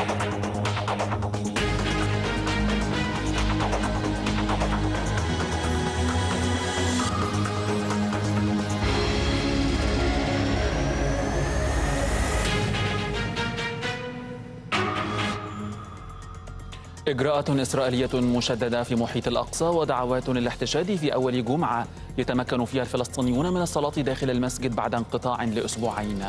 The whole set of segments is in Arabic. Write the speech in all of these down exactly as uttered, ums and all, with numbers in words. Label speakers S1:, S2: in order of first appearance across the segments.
S1: إجراءات إسرائيلية مشددة في محيط الأقصى ودعوات للاحتشاد في أول جمعة يتمكن فيها الفلسطينيون من الصلاة داخل المسجد بعد انقطاع لأسبوعين.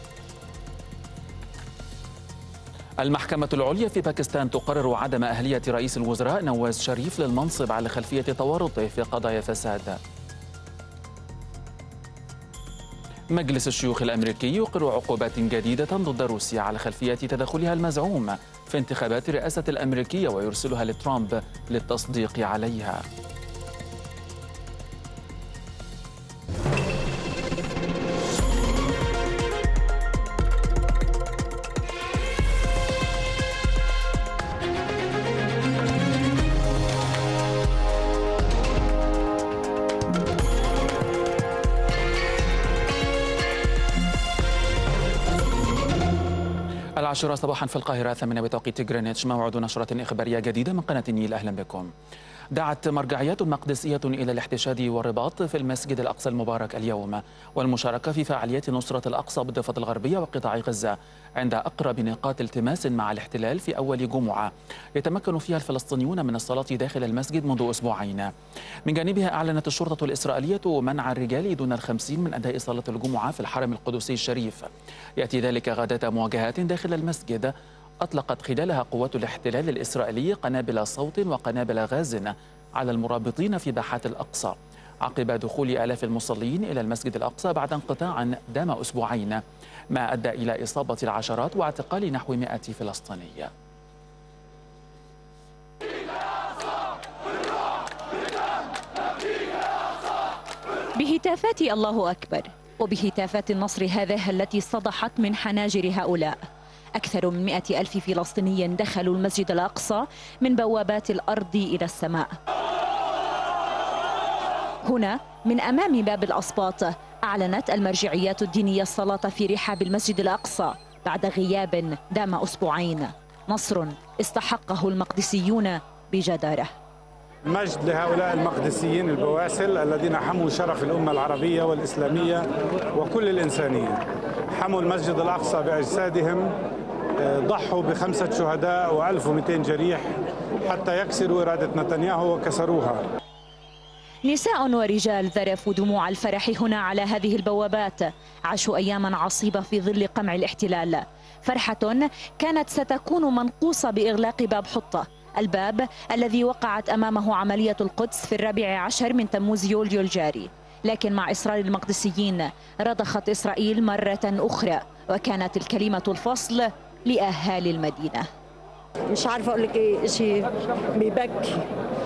S1: المحكمة العليا في باكستان تقرر عدم أهلية رئيس الوزراء نواز شريف للمنصب على خلفية تورطه في قضايا فساد. مجلس الشيوخ الأمريكي يقر عقوبات جديدة ضد روسيا على خلفية تدخلها المزعوم في انتخابات الرئاسة الأمريكية ويرسلها لترامب للتصديق عليها. العاشرة صباحا في القاهرة، ثمانية بتوقيت غرينتش، موعد نشرة إخبارية جديدة من قناة النيل. أهلا بكم. دعت مرجعيات مقدسية إلى الاحتشاد والرباط في المسجد الأقصى المبارك اليوم والمشاركة في فعاليات نصرة الأقصى بالضفة الغربية وقطاع غزة عند أقرب نقاط التماس مع الاحتلال في أول جمعة يتمكن فيها الفلسطينيون من الصلاة داخل المسجد منذ أسبوعين. من جانبها أعلنت الشرطة الإسرائيلية منع الرجال دون الخمسين من أداء صلاة الجمعة في الحرم القدسي الشريف. يأتي ذلك غداة مواجهات داخل المسجد أطلقت خلالها قوات الاحتلال الإسرائيلي قنابل صوت وقنابل غاز على المرابطين في باحات الأقصى عقب دخول آلاف المصلين إلى المسجد الأقصى بعد انقطاع دام أسبوعين، ما أدى إلى إصابة العشرات واعتقال نحو مئة فلسطيني.
S2: بهتافات الله أكبر وبهتافات النصر هذه التي صدحت من حناجر هؤلاء، أكثر من مئة ألف فلسطيني دخلوا المسجد الأقصى من بوابات الأرض إلى السماء. هنا من أمام باب الأسباط أعلنت المرجعيات الدينية الصلاة في رحاب المسجد الأقصى بعد غياب دام أسبوعين، نصر استحقه المقدسيون بجدارة.
S3: مجد لهؤلاء المقدسيين البواسل الذين حموا شرف الأمة العربية والإسلامية وكل الإنسانية. حموا المسجد الأقصى بأجسادهم، ضحوا بخمسة شهداء وألف ومئتين جريح حتى يكسروا إرادة نتنياهو وكسروها.
S2: نساء ورجال ذرفوا دموع الفرح هنا على هذه البوابات، عاشوا أياما عصيبة في ظل قمع الاحتلال، فرحة كانت ستكون منقوصة بإغلاق باب حطة، الباب الذي وقعت أمامه عملية القدس في الرابع عشر من تموز يوليو الجاري. لكن مع إصرار المقدسيين رضخت إسرائيل مرة أخرى، وكانت الكلمة الفصل لأهالي المدينة.
S4: مش عارفة أقول لك إيه، شيء بيبكي.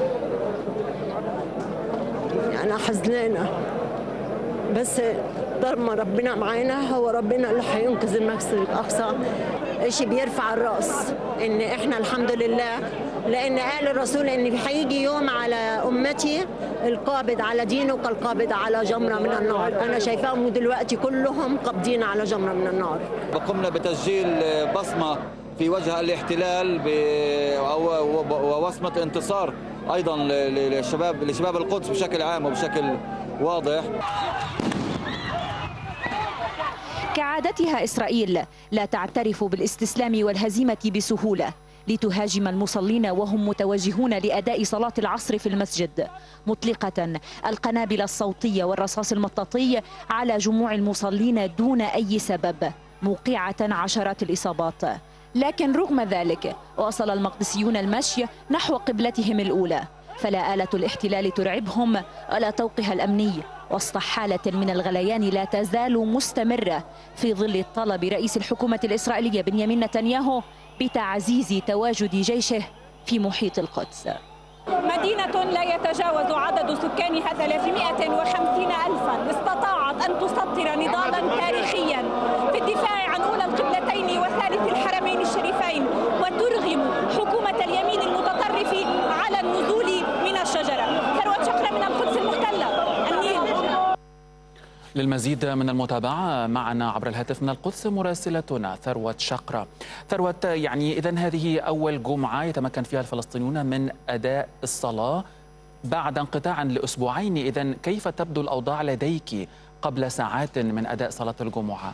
S4: أنا حزنانة، بس طالما ربنا معانا هو ربنا اللي هينقذ المسجد الأقصى. شيء بيرفع الرأس إن إحنا الحمد لله، لأن قال الرسول إن هيجي يوم على أمتي القابض على دينه كالقابض على جمرة من النار. أنا شايفاهم دلوقتي كلهم قابضين على جمرة من النار.
S5: قمنا بتسجيل بصمة في وجه الاحتلال ووصمة انتصار أيضا للشباب لشباب القدس بشكل عام وبشكل واضح.
S2: كعادتها إسرائيل لا تعترف بالاستسلام والهزيمة بسهولة، لتهاجم المصلين وهم متوجهون لأداء صلاة العصر في المسجد، مطلقة القنابل الصوتية والرصاص المطاطي على جموع المصلين دون أي سبب، موقعة عشرات الإصابات. لكن رغم ذلك واصل المقدسيون المشي نحو قبلتهم الأولى، فلا آلة الاحتلال ترعبهم ولا طوقها الأمني، وسط حالة من الغليان لا تزال مستمرة في ظل طلب رئيس الحكومة الإسرائيلية بنيامين نتنياهو بتعزيز تواجد جيشه في محيط القدس.
S6: مدينة لا يتجاوز عدد سكانها ثلاثمئة وخمسين ألفا استطاعت أن تسطر نضالا تاريخيا في الدفاع عن أولى القبلتين وثالث الحرمين الشريفين، وترغم حكومة اليمين المتطرف على النزول من الشجرة. ثروت شكرا من القدس المحتلة، النيل.
S1: للمزيد من المتابعة معنا عبر الهاتف من القدس مراسلتنا ثروت شقرة. ثروت، يعني إذن هذه أول جمعة يتمكن فيها الفلسطينيون من أداء الصلاة بعد انقطاع لأسبوعين، إذن كيف تبدو الأوضاع لديك قبل ساعات من أداء صلاة الجمعة؟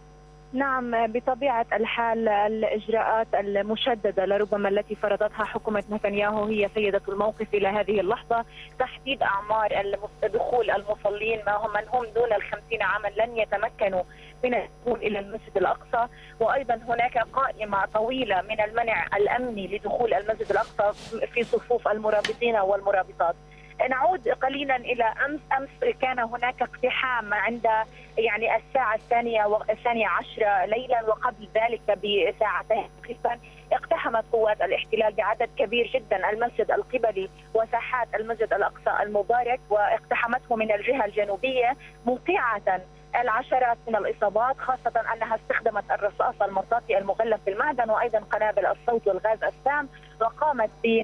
S7: نعم، بطبيعة الحال الإجراءات المشددة لربما التي فرضتها حكومة نتنياهو هي سيدة الموقف إلى هذه اللحظة. تحديد أعمار دخول المصلين، ما هم من هم دون الخمسين عاما لن يتمكنوا من الدخول إلى المسجد الأقصى، وأيضا هناك قائمة طويلة من المنع الأمني لدخول المسجد الأقصى في صفوف المرابطين والمرابطات. نعود قليلا الى امس، امس كان هناك اقتحام عند يعني الساعه الثانيه والثانيه عشره ليلا، وقبل ذلك بساعتين تقريبا اقتحمت قوات الاحتلال بعدد كبير جدا المسجد القبلي وساحات المسجد الاقصى المبارك، واقتحمته من الجهه الجنوبيه موقعه العشرات من الاصابات، خاصه انها استخدمت الرصاص المطاطي المغلف بالمعدن وايضا قنابل الصوت والغاز السام، وقامت ب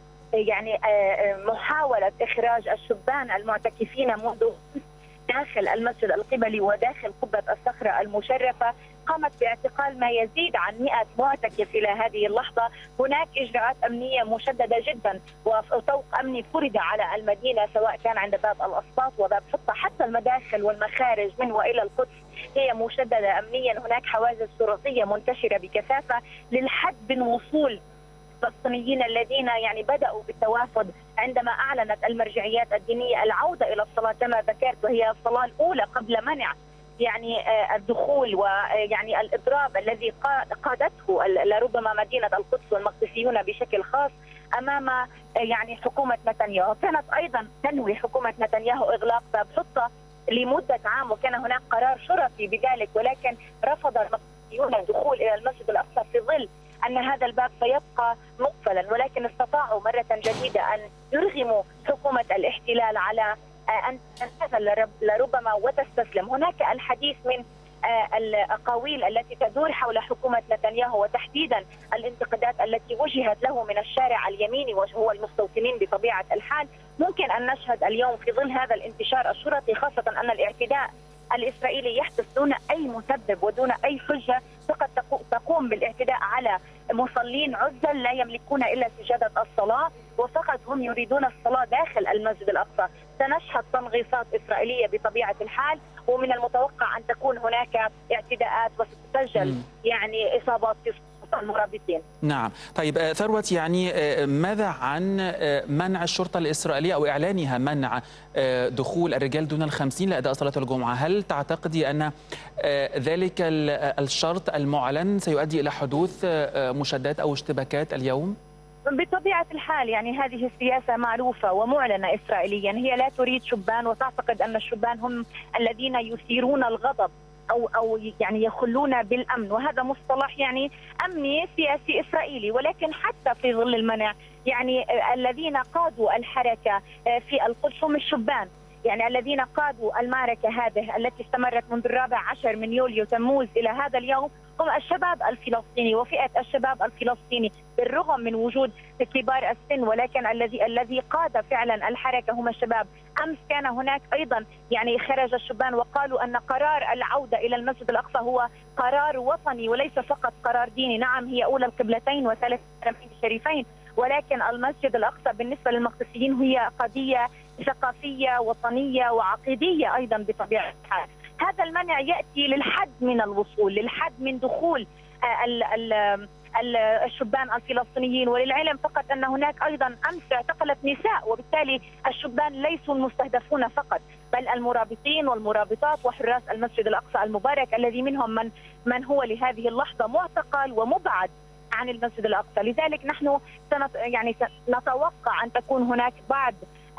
S7: يعني محاولة إخراج الشبان المعتكفين منذ داخل المسجد القبلي وداخل قبة الصخرة المشرفة. قامت باعتقال ما يزيد عن مئة معتكف إلى هذه اللحظة. هناك إجراءات أمنية مشددة جدا وطوق أمني فرض على المدينة، سواء كان عند باب الأسباط وباب حطة، حتى المداخل والمخارج من وإلى القدس هي مشددة أمنيا. هناك حواجز شرطية منتشرة بكثافة للحد من وصول الفلسطينيين الذين يعني بدأوا بالتوافد عندما أعلنت المرجعيات الدينية العودة إلى الصلاة كما ذكرت، وهي الصلاة الأولى قبل منع يعني الدخول ويعني الإضراب الذي قادته لربما مدينة القدس والمقدسيون بشكل خاص أمام يعني حكومة نتنياهو. كانت أيضا تنوي حكومة نتنياهو إغلاق باب حطة لمدة عام، وكان هناك قرار شرطي بذلك، ولكن رفض المقدسيون الدخول إلى المسجد الأقصى في ظل أن هذا الباب سيبقى مقفلا، ولكن استطاعوا مرة جديدة أن يرغموا حكومة الاحتلال على أن تنتزل لربما وتستسلم. هناك الحديث من الأقاويل التي تدور حول حكومة نتنياهو، وتحديدا الانتقادات التي وجهت له من الشارع اليميني وهو المستوطنين بطبيعة الحال. ممكن أن نشهد اليوم في ظل هذا الانتشار الشرطي، خاصة أن الاعتداء الإسرائيلي يحدث دون أي مسبب ودون أي حجة، فقط تقوم بالاعتداء على مصلين عزل لا يملكون إلا سجادة الصلاة، وفقط هم يريدون الصلاة داخل المسجد الأقصى. سنشهد تنغيصات إسرائيلية بطبيعة الحال، ومن المتوقع أن تكون هناك اعتداءات وستسجل يعني إصابات في المرابطين.
S1: نعم، طيب ثروت، يعني ماذا عن منع الشرطة الإسرائيلية أو إعلانها منع دخول الرجال دون الخمسين لأداء صلاة الجمعة؟ هل تعتقدي أن ذلك الشرط المعلن سيؤدي إلى حدوث مشادات أو اشتباكات اليوم؟
S7: بطبيعة الحال يعني هذه السياسة معروفة ومعلنة إسرائيليا، هي لا تريد شبان، وتعتقد أن الشبان هم الذين يثيرون الغضب أو أو يعني يخلون بالأمن، وهذا مصطلح يعني أمني سياسي إسرائيلي. ولكن حتى في ظل المنع يعني الذين قادوا الحركة في القدس هم الشبان، يعني الذين قادوا المعركة هذه التي استمرت منذ الرابع عشر من يوليو تموز إلى هذا اليوم هم الشباب الفلسطيني وفئة الشباب الفلسطيني، بالرغم من وجود كبار السن، ولكن الذي الذي قاد فعلا الحركة هم الشباب. أمس كان هناك أيضا يعني خرج الشبان وقالوا أن قرار العودة إلى المسجد الأقصى هو قرار وطني وليس فقط قرار ديني. نعم، هي أولى القبلتين وثالث الحرمين الشريفين، ولكن المسجد الأقصى بالنسبة للمقدسيين هي قضية ثقافية وطنية وعقيدية أيضا بطبيعة الحال. هذا المنع يأتي للحد من الوصول، للحد من دخول ال ال الشبان الفلسطينيين. وللعلم فقط أن هناك أيضا أمس اعتقلت نساء، وبالتالي الشبان ليسوا المستهدفون فقط، بل المرابطين والمرابطات وحراس المسجد الأقصى المبارك الذي منهم من من هو لهذه اللحظة معتقل ومبعد عن المسجد الأقصى. لذلك نحن سنت يعني نتوقع أن تكون هناك بعض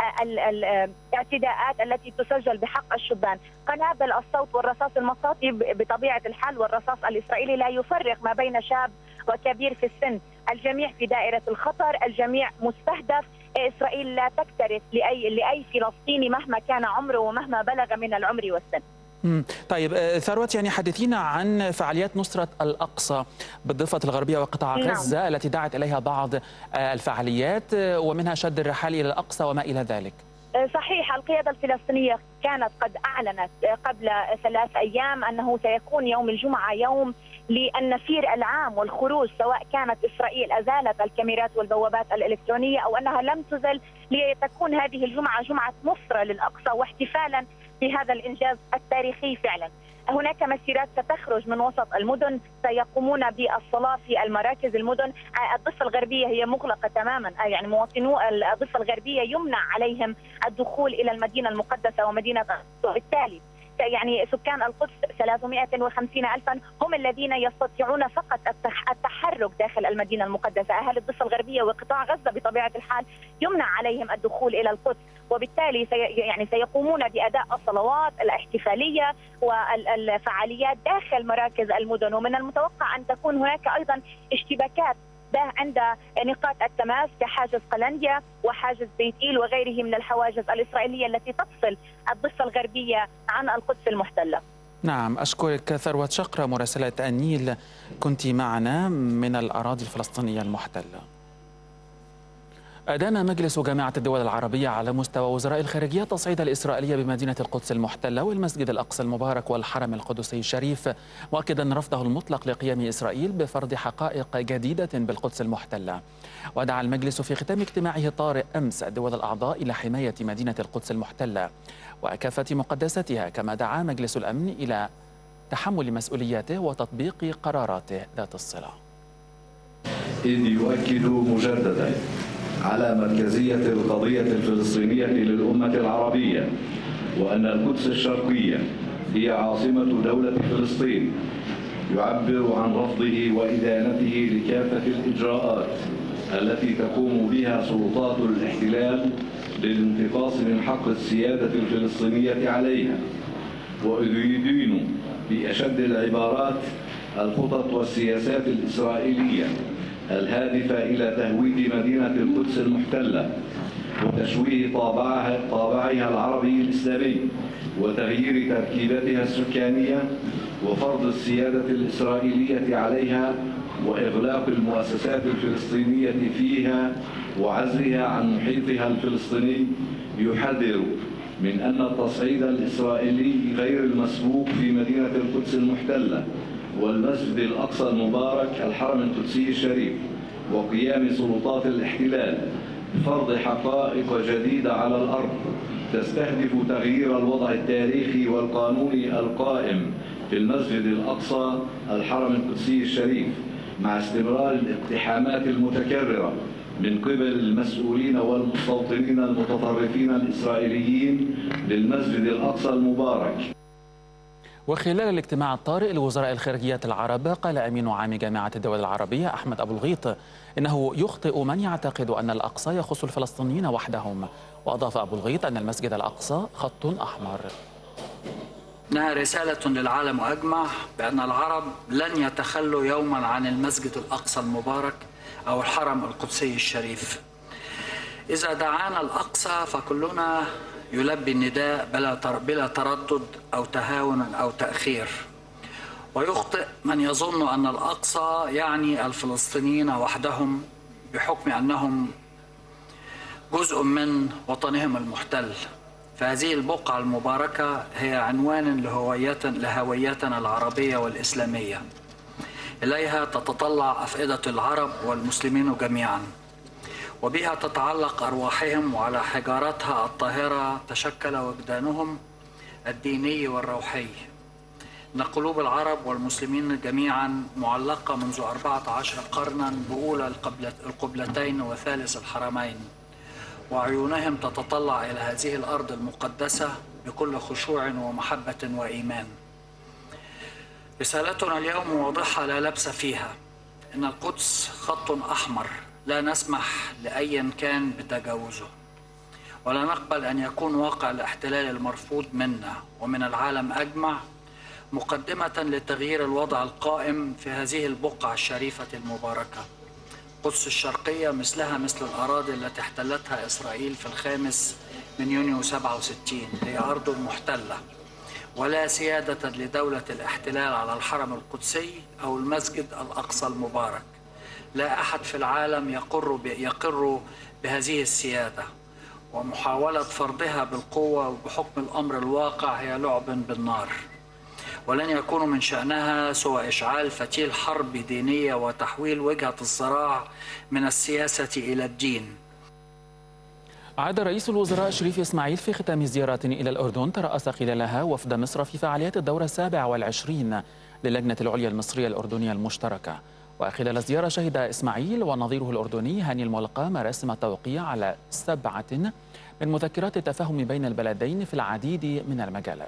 S7: الاعتداءات التي تسجل بحق الشبان. قنابل الصوت والرصاص المطاطي بطبيعة الحال والرصاص الإسرائيلي لا يفرق ما بين شاب وكبير في السن، الجميع في دائرة الخطر، الجميع مستهدف. إسرائيل لا تكترث لأي لأي فلسطيني مهما كان عمره ومهما بلغ من العمر والسن.
S1: طيب ثروت، يعني حدثينا عن فعاليات نصرة الأقصى بالضفة الغربية وقطاع غزة. نعم. التي دعت إليها بعض الفعاليات ومنها شد الرحال إلى الأقصى وما إلى ذلك.
S7: صحيح، القيادة الفلسطينية كانت قد أعلنت قبل ثلاث أيام أنه سيكون يوم الجمعة يوم للنفير العام والخروج، سواء كانت إسرائيل أزالت الكاميرات والبوابات الإلكترونية أو أنها لم تزل، لتكون هذه الجمعة جمعة نصرة للأقصى واحتفالا بهذا الإنجاز التاريخي فعلا. هناك مسيرات ستخرج من وسط المدن، سيقومون بالصلاة في المراكز المدن. الضفة الغربية هي مغلقة تماما، يعني مواطنو الضفة الغربية يمنع عليهم الدخول إلى المدينة المقدسة ومدينة وبالتالي يعني سكان القدس ثلاثمائة وخمسين ألفا هم الذين يستطيعون فقط التحرك داخل المدينة المقدسة. أهل الضفة الغربية وقطاع غزة بطبيعة الحال يمنع عليهم الدخول إلى القدس، وبالتالي سي يعني سيقومون بأداء الصلوات الاحتفالية والفعاليات داخل مراكز المدن. ومن المتوقع أن تكون هناك أيضا اشتباكات عند نقاط التماس كحاجز قلنديا وحاجز بيت إيل وغيره من الحواجز الإسرائيلية التي تفصل الضفة الغربية عن القدس المحتلة.
S1: نعم، أشكرك ثروة شقرة مراسلة النيل، كنت معنا من الأراضي الفلسطينية المحتلة. أدان مجلس جامعة الدول العربية على مستوى وزراء الخارجية التصعيد الإسرائيلية بمدينة القدس المحتلة والمسجد الأقصى المبارك والحرم القدسي الشريف، مؤكدا رفضه المطلق لقيام إسرائيل بفرض حقائق جديدة بالقدس المحتلة. ودعا المجلس في ختام اجتماعه الطارئ أمس الدول الأعضاء إلى حماية مدينة القدس المحتلة وكافة مقدساتها، كما دعا مجلس الأمن إلى تحمل مسؤولياته وتطبيق قراراته ذات الصلة.
S8: إذ يؤكد مجددا على مركزية القضية الفلسطينية للأمة العربية، وأن القدس الشرقية هي عاصمة دولة فلسطين، يعبر عن رفضه وإدانته لكافة الإجراءات التي تقوم بها سلطات الاحتلال للانتقاص من حق السيادة الفلسطينية عليها، ويدين بأشد العبارات الخطط والسياسات الإسرائيلية الهادفة إلى تهويد مدينة القدس المحتلة وتشويه طابعها, طابعها العربي الإسلامي وتغيير تركيبتها السكانية وفرض السيادة الإسرائيلية عليها وإغلاق المؤسسات الفلسطينية فيها وعزلها عن محيطها الفلسطيني، يحذر من أن التصعيد الإسرائيلي غير المسبوق في مدينة القدس المحتلة والمسجد الأقصى المبارك الحرم القدسي الشريف وقيام سلطات الاحتلال بفرض حقائق جديدة على الأرض تستهدف تغيير الوضع التاريخي والقانوني القائم في المسجد الأقصى الحرم القدسي الشريف، مع استمرار الاقتحامات المتكررة من قبل المسؤولين والمستوطنين المتطرفين الإسرائيليين للمسجد الأقصى المبارك.
S1: وخلال الاجتماع الطارئ لوزراء الخارجيات العرب، قال أمين عام جامعة الدول العربية أحمد أبو الغيط إنه يخطئ من يعتقد أن الأقصى يخص الفلسطينيين وحدهم. وأضاف أبو الغيط أن المسجد الأقصى خط أحمر.
S9: إنها رسالة للعالم أجمع بأن العرب لن يتخلوا يوما عن المسجد الأقصى المبارك أو الحرم القدسي الشريف. إذا دعانا الأقصى فكلنا يلبي النداء بلا تردد أو تهاون أو تأخير. ويخطئ من يظن أن الأقصى يعني الفلسطينيين وحدهم بحكم أنهم جزء من وطنهم المحتل. فهذه البقعة المباركة هي عنوان لهويتنا العربية والإسلامية، إليها تتطلع أفئدة العرب والمسلمين جميعا، وبها تتعلق أرواحهم، وعلى حجارتها الطاهرة تشكل وجدانهم الديني والروحي. إن قلوب العرب والمسلمين جميعا معلقة منذ أربعة عشر قرنا بأولى القبلتين وثالث الحرمين، وعيونهم تتطلع إلى هذه الأرض المقدسة بكل خشوع ومحبة وإيمان. رسالتنا اليوم واضحة لا لبس فيها، إن القدس خط أحمر لا نسمح لأي كان بتجاوزه، ولا نقبل أن يكون واقع الاحتلال المرفوض منا ومن العالم أجمع مقدمة لتغيير الوضع القائم في هذه البقعة الشريفة المباركة. القدس الشرقية مثلها مثل الأراضي التي احتلتها إسرائيل في الخامس من يونيو سبعة وستين، هي أرض محتلة، ولا سيادة لدولة الاحتلال على الحرم القدسي أو المسجد الأقصى المبارك. لا أحد في العالم يقر يقر بهذه السيادة، ومحاولة فرضها بالقوة بحكم الأمر الواقع هي لعب بالنار، ولن يكون من شأنها سوى إشعال فتيل حرب دينية وتحويل وجهة الصراع من السياسة إلى الدين.
S1: عاد رئيس الوزراء شريف إسماعيل في ختام زيارة إلى الأردن ترأس خلالها وفد مصر في فعاليات الدورة السابع والعشرين للجنة العليا المصرية الأردنية المشتركة. وخلال الزيارة شهد إسماعيل ونظيره الأردني هاني الملقى مراسم التوقيع على سبعة من مذكرات التفاهم بين البلدين في العديد من المجالات.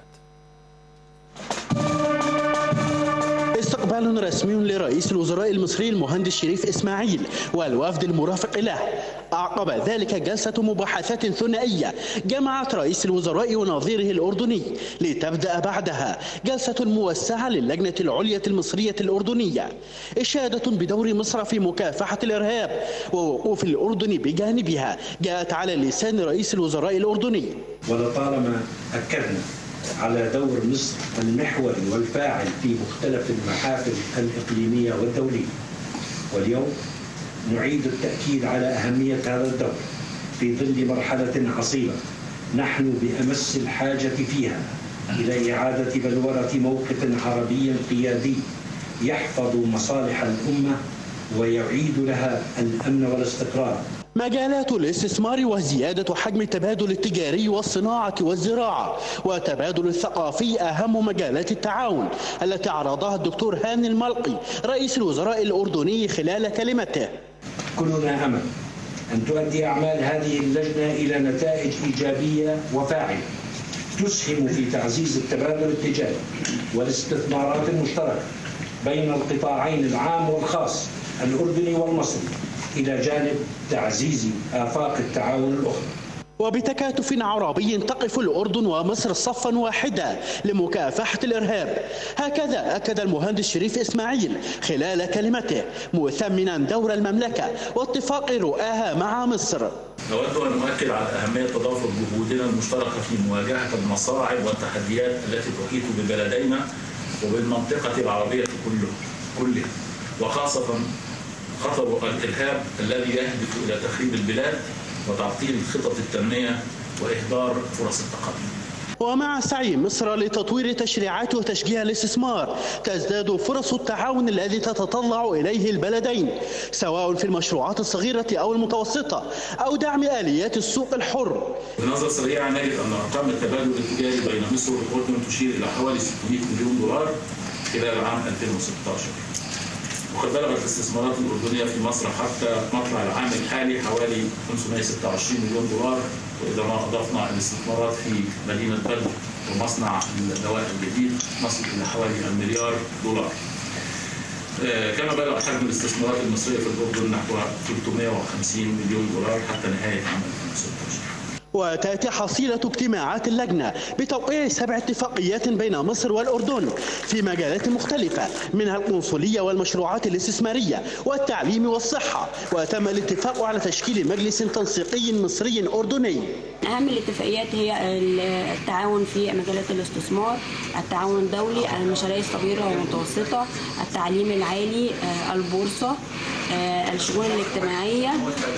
S10: استقبال رسمي لرئيس الوزراء المصري المهندس شريف إسماعيل والوفد المرافق له. أعقب ذلك جلسة مباحثات ثنائية جمعت رئيس الوزراء ونظيره الأردني، لتبدأ بعدها جلسة موسعة للجنة العليا المصرية الأردنية، إشادة بدور مصر في مكافحة الإرهاب ووقوف الأردن بجانبها جاءت على لسان رئيس الوزراء الأردني.
S11: ولطالما أكدنا على دور مصر المحوري والفاعل في مختلف المحافل الإقليمية والدولية، واليوم نعيد التأكيد على أهمية هذا الدور في ظل مرحلة عصيبة نحن بأمس الحاجة فيها إلى إعادة بلورة موقف عربي قيادي يحفظ مصالح الأمة ويعيد لها الأمن والاستقرار.
S10: مجالات الاستثمار وزيادة حجم التبادل التجاري والصناعة والزراعة وتبادل الثقافي أهم مجالات التعاون التي عرضها الدكتور هاني الملقي رئيس الوزراء الأردني خلال كلمته.
S11: كلنا أمل أن تؤدي أعمال هذه اللجنة إلى نتائج إيجابية وفاعلة تسهم في تعزيز التبادل التجاري والاستثمارات المشتركة بين القطاعين العام والخاص الأردني والمصري، إلى جانب تعزيز آفاق التعاون الأخرى.
S10: وبتكاتف عربي تقف الأردن ومصر صفا واحدا لمكافحة الإرهاب، هكذا أكد المهندس شريف إسماعيل خلال كلمته مثمنا دور المملكة واتفاق رؤاها مع مصر.
S12: نود أن نؤكد على أهمية تضافر جهودنا المشتركة في مواجهة المصاعب والتحديات التي تحيط ببلدينا وبالمنطقة العربية كلها، وخاصة خطر الإرهاب الذي يهدف إلى تخريب البلاد وتعطيل خطط التنمية وإهدار فرص التقدم.
S10: ومع سعي مصر لتطوير تشريعات وتشجيع الاستثمار تزداد فرص التعاون الذي تتطلع إليه البلدين، سواء في المشروعات الصغيرة أو المتوسطة أو دعم آليات السوق الحر.
S12: بنظرة سريعة نجد أن أرقام التبادل التجاري بين مصر والأردن تشير إلى حوالي ستمائة مليون دولار خلال عام ألفين وستة عشر. وقد بلغت الاستثمارات الأردنية في مصر حتى مطلع العام الحالي حوالي خمسمائة وستة وعشرين مليون دولار، وإذا ما أضفنا الاستثمارات في مدينة بدر ومصنع الدواء الجديد نصل إلى حوالي المليار دولار. كما بلغ حجم الاستثمارات المصرية في الأردن نحو ثلاثمائة وخمسين مليون دولار حتى نهاية عام ألفين وستة عشر.
S10: وتأتي حصيلة اجتماعات اللجنة بتوقيع سبع اتفاقيات بين مصر والأردن في مجالات مختلفة منها القنصلية والمشروعات الاستثمارية والتعليم والصحة، وتم الاتفاق على تشكيل مجلس تنسيقي مصري أردني.
S13: أهم الاتفاقيات هي التعاون في مجالات الاستثمار، التعاون الدولي، المشاريع الصغيرة والمتوسطة، التعليم العالي، البورصة، الشؤون الاجتماعية،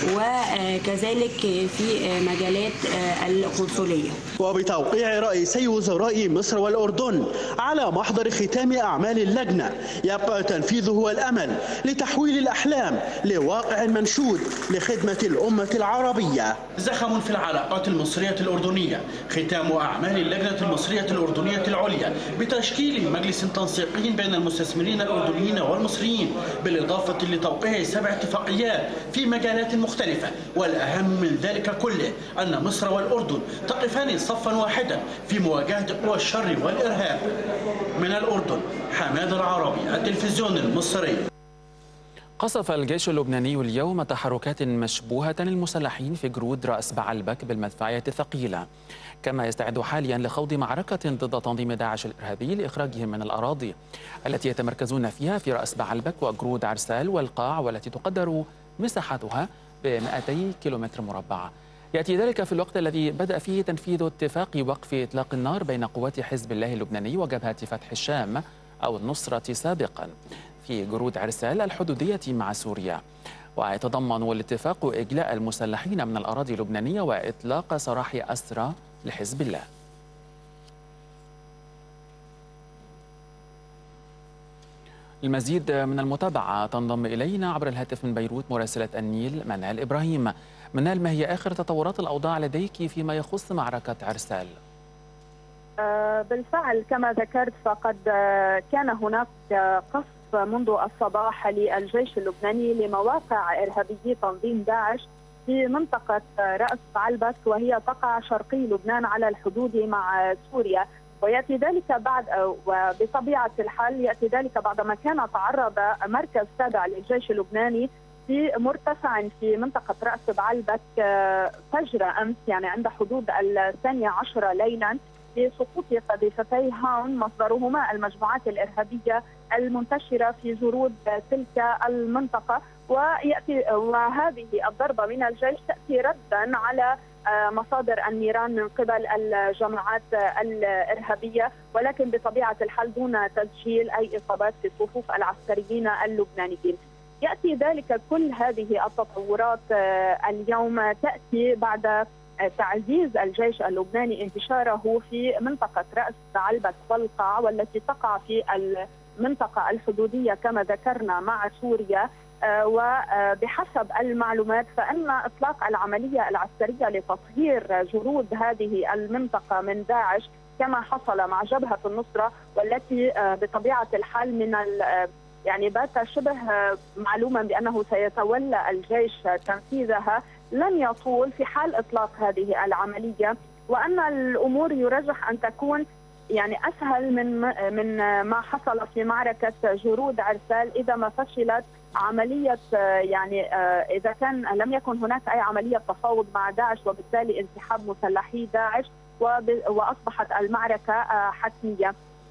S13: وكذلك في مجالات القنصلية.
S10: وبتوقيع رئيسي وزراء مصر والأردن على محضر ختام أعمال اللجنة يبقى تنفيذه والأمل لتحويل الأحلام لواقع منشود لخدمة الأمة العربية. زخم في العلاقات المصرية الأردنية ختام أعمال اللجنة المصرية الأردنية العليا بتشكيل مجلس تنسيقي بين المستثمرين الأردنيين والمصريين، بالإضافة لتوقيع سبع اتفاقيات في مجالات مختلفة، والأهم من ذلك كله أن مصر والأردن تقفان صفا واحدا في مواجهة قوى الشر والإرهاب. من الأردن حماد العربي، التلفزيون المصري.
S1: قصف الجيش اللبناني اليوم تحركات مشبوهة للمسلحين في جرود رأس بعلبك بالمدفعية الثقيلة، كما يستعد حاليا لخوض معركة ضد تنظيم داعش الإرهابي لإخراجهم من الأراضي التي يتمركزون فيها في رأس بعلبك وجرود عرسال والقاع، والتي تقدر مساحتها ب مئتي كيلومتر مربع. يأتي ذلك في الوقت الذي بدأ فيه تنفيذ اتفاق وقف إطلاق النار بين قوات حزب الله اللبناني وجبهة فتح الشام أو النصرة سابقا في جرود عرسال الحدودية مع سوريا. ويتضمن الاتفاق إجلاء المسلحين من الأراضي اللبنانية وإطلاق سراح أسرى لحزب الله. المزيد من المتابعة تنضم إلينا عبر الهاتف من بيروت مراسلة النيل منال إبراهيم. منال، ما هي آخر تطورات الأوضاع لديك فيما يخص معركة عرسال؟
S14: بالفعل كما ذكرت فقد كان هناك قصف منذ الصباح للجيش اللبناني لمواقع إرهابيي تنظيم داعش في منطقة رأس علبك، وهي تقع شرقي لبنان على الحدود مع سوريا. ويأتي ذلك بعد وبطبيعة الحال يأتي ذلك بعدما كان تعرض مركز تابع للجيش اللبناني في مرتفع في منطقة رأس بعلبك فجر أمس، يعني عند حدود الثانية عشرة ليلا، بسقوط قذيفتي هاون مصدرهما المجموعات الإرهابية المنتشرة في جرود تلك المنطقة. ويأتي وهذه الضربة من الجيش تأتي ردا على مصادر النيران من قبل الجماعات الإرهابية، ولكن بطبيعة الحال دون تسجيل أي إصابات في صفوف العسكريين اللبنانيين. يأتي ذلك كل هذه التطورات اليوم تأتي بعد تعزيز الجيش اللبناني انتشاره في منطقة رأس علبك والقاع، والتي تقع في المنطقة الحدودية كما ذكرنا مع سوريا. وبحسب المعلومات فإن إطلاق العملية العسكرية لتطهير جرود هذه المنطقة من داعش كما حصل مع جبهة النصرة، والتي بطبيعة الحال من يعني بات شبه معلوما بأنه سيتولى الجيش تنفيذها، لن يطول في حال إطلاق هذه العملية، وأن الأمور يرجح أن تكون يعني أسهل من من ما حصل في معركة جرود عرسال إذا ما فشلت عملية، يعني إذا كان لم يكن هناك أي عملية تفاوض مع داعش وبالتالي انسحاب مسلحي داعش وأصبحت المعركة حتمية.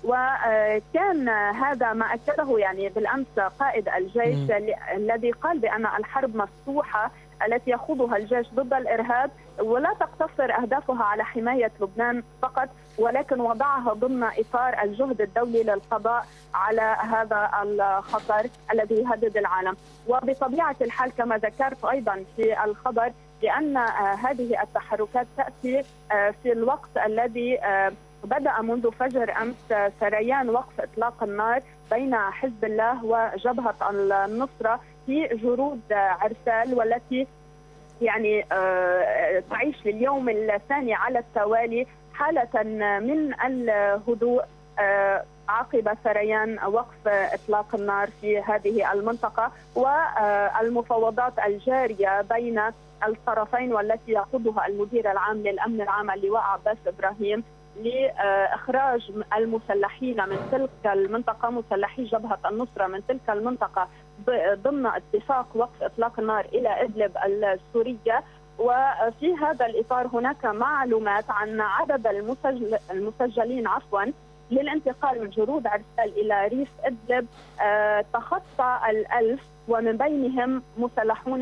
S14: وكان هذا ما أكده يعني بالأمس قائد الجيش م. الذي قال بأن الحرب مفتوحة التي يخوضها الجيش ضد الإرهاب ولا تقتصر أهدافها على حماية لبنان فقط، ولكن وضعها ضمن إطار الجهد الدولي للقضاء على هذا الخطر الذي يهدد العالم. وبطبيعة الحال كما ذكرت أيضا في الخبر بأن هذه التحركات تأتي في الوقت الذي بدأ منذ فجر أمس سريان وقف إطلاق النار بين حزب الله وجبهة النصرة في جرود عرسال، والتي يعني تعيش لليوم الثاني على التوالي حالة من الهدوء عقب سريان وقف إطلاق النار في هذه المنطقة والمفاوضات الجارية بين الطرفين، والتي يقودها المدير العام للأمن العام اللواء عباس إبراهيم لإخراج المسلحين من تلك المنطقة، مسلحي جبهة النصرة من تلك المنطقة ضمن اتفاق وقف إطلاق النار إلى إدلب السورية. وفي هذا الإطار هناك معلومات عن عدد المسجل المسجلين عفوا للانتقال من جرود عرسال إلى ريف إدلب تخطى الألف، ومن بينهم مسلحون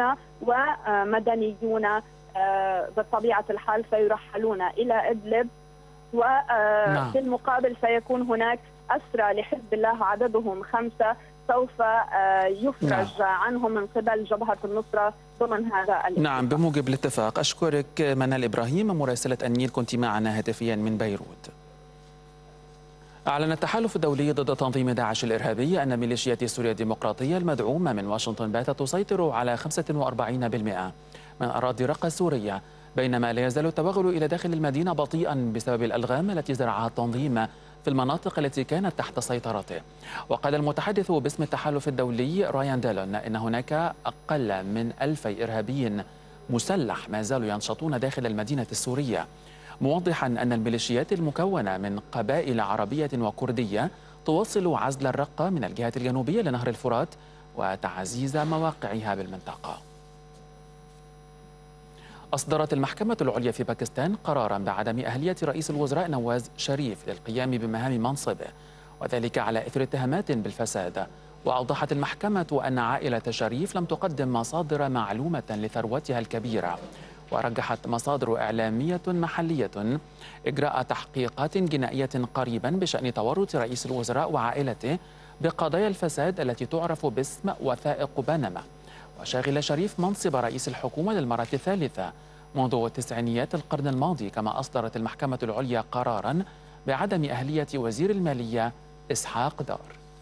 S14: ومدنيون بطبيعة الحال سيرحلون إلى إدلب. وفي المقابل سيكون هناك أسرى لحزب الله عددهم خمسة سوف يفرج نعم. عنهم من قبل جبهة النصرة ضمن هذا الاتفاق.
S1: نعم بموجب الاتفاق. أشكرك منال إبراهيم مراسلة النيل، كنت معنا هاتفيا من بيروت. أعلن التحالف الدولي ضد تنظيم داعش الإرهابي أن ميليشيات سوريا الديمقراطية المدعومة من واشنطن باتت تسيطر على خمسة وأربعين بالمئة من أراضي رقة السورية، بينما لا يزال التوغل إلى داخل المدينة بطيئا بسبب الألغام التي زرعها التنظيم في المناطق التي كانت تحت سيطرته. وقال المتحدث باسم التحالف الدولي رايان ديلون إن هناك أقل من ألفي إرهابي مسلح ما زالوا ينشطون داخل المدينة السورية، موضحا أن الميليشيات المكونة من قبائل عربية وكردية تواصل عزل الرقة من الجهة الجنوبية لنهر الفرات وتعزيز مواقعها بالمنطقة. أصدرت المحكمة العليا في باكستان قرارا بعدم أهلية رئيس الوزراء نواز شريف للقيام بمهام منصبه، وذلك على إثر اتهامات بالفساد. وأوضحت المحكمة أن عائلة شريف لم تقدم مصادر معلومة لثروتها الكبيرة، ورجحت مصادر إعلامية محلية إجراء تحقيقات جنائية قريبا بشأن تورط رئيس الوزراء وعائلته بقضايا الفساد التي تعرف باسم وثائق بنما. وشاغل شريف منصب رئيس الحكومة للمرة الثالثة منذ تسعينيات القرن الماضي. كما أصدرت المحكمة العليا قراراً بعدم أهلية وزير المالية إسحاق دار.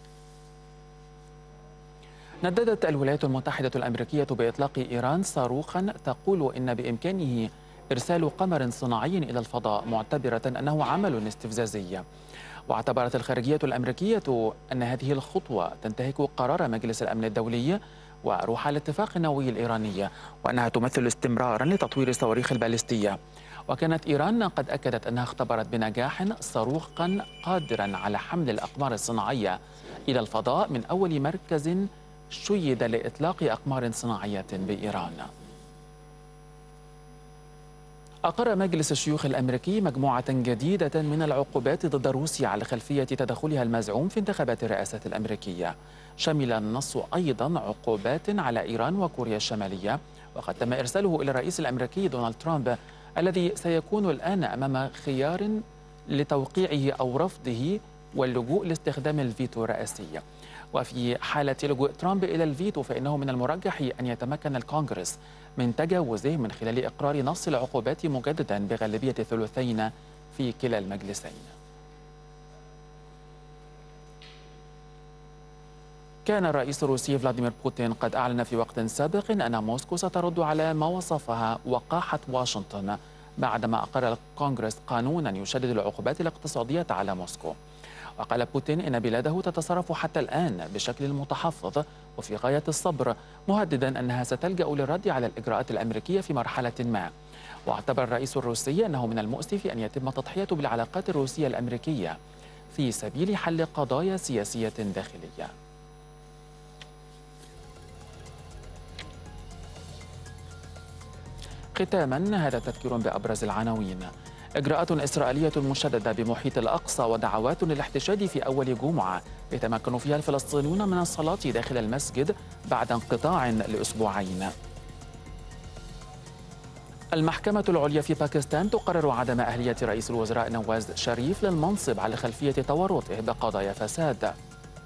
S1: نددت الولايات المتحدة الأمريكية بإطلاق إيران صاروخاً تقول إن بإمكانه إرسال قمر صناعي إلى الفضاء، معتبرة أنه عمل استفزازي. واعتبرت الخارجية الأمريكية أن هذه الخطوة تنتهك قرار مجلس الأمن الدولي وروح الاتفاق النووي الإيراني، وأنها تمثل استمرارا لتطوير الصواريخ البالستية. وكانت إيران قد أكدت أنها اختبرت بنجاح صاروخا قادرا على حمل الأقمار الصناعية إلى الفضاء من أول مركز شيد لإطلاق أقمار صناعية بإيران. أقر مجلس الشيوخ الأمريكي مجموعة جديدة من العقوبات ضد روسيا على خلفية تدخلها المزعوم في انتخابات الرئاسة الأمريكية. شمل النص أيضا عقوبات على إيران وكوريا الشمالية، وقد تم إرساله إلى الرئيس الأمريكي دونالد ترامب الذي سيكون الآن أمام خيار لتوقيعه أو رفضه واللجوء لاستخدام الفيتو الرئاسي. وفي حالة لجوء ترامب إلى الفيتو فإنه من المرجح أن يتمكن الكونغرس من تجاوزه من خلال إقرار نص العقوبات مجددا بغالبية الثلثين في كلا المجلسين. كان الرئيس الروسي فلاديمير بوتين قد أعلن في وقت سابق أن موسكو سترد على ما وصفها وقاحة واشنطن بعدما أقر الكونغرس قانونا يشدد العقوبات الاقتصادية على موسكو. وقال بوتين إن بلاده تتصرف حتى الآن بشكل متحفظ وفي غاية الصبر، مهددا أنها ستلجأ للرد على الإجراءات الأمريكية في مرحلة ما. واعتبر الرئيس الروسي أنه من المؤسف أن يتم التضحية بالعلاقات الروسية الأمريكية في سبيل حل قضايا سياسية داخلية. ختاما هذا تذكير بأبرز العناوين. إجراءات إسرائيلية مشددة بمحيط الأقصى ودعوات للاحتشاد في أول جمعة يتمكن فيها الفلسطينيون من الصلاة داخل المسجد بعد انقطاع لأسبوعين. المحكمة العليا في باكستان تقرر عدم أهلية رئيس الوزراء نواز شريف للمنصب على خلفية تورطه بقضايا فساد.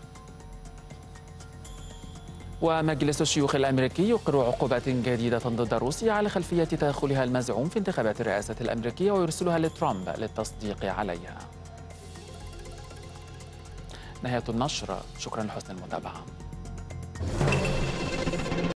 S1: ومجلس الشيوخ الأمريكي يقر عقوبات جديدة ضد روسيا على خلفية تدخلها المزعوم في انتخابات الرئاسة الأمريكية ويرسلها لترامب للتصديق عليها. نهاية النشر، شكرا لحسن المتابعة.